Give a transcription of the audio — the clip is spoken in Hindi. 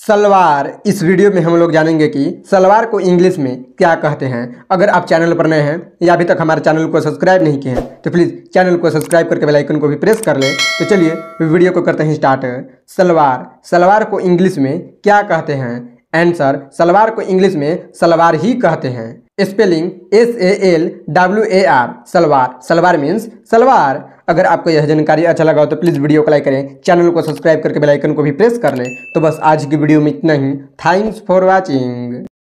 सलवार। इस वीडियो में हम लोग जानेंगे कि सलवार को इंग्लिश में क्या कहते हैं। अगर आप चैनल पर नए हैं या अभी तक हमारे चैनल को सब्सक्राइब नहीं किए हैं तो प्लीज़ चैनल को सब्सक्राइब करके बेल आइकन को भी प्रेस कर लें। तो चलिए वीडियो को करते हैं स्टार्ट। सलवार। सलवार को इंग्लिश में क्या कहते हैं? आंसर, सलवार को इंग्लिश में सलवार ही कहते हैं। Spelling SALWAR। Salwar. Salwar means salwar. अगर आपको यह जानकारी अच्छा लगा हो तो प्लीज़ वीडियो को लाइक करें, चैनल को सब्सक्राइब करके बेल आइकन को भी प्रेस कर लें। तो बस आज की वीडियो में इतना ही। Thanks for watching.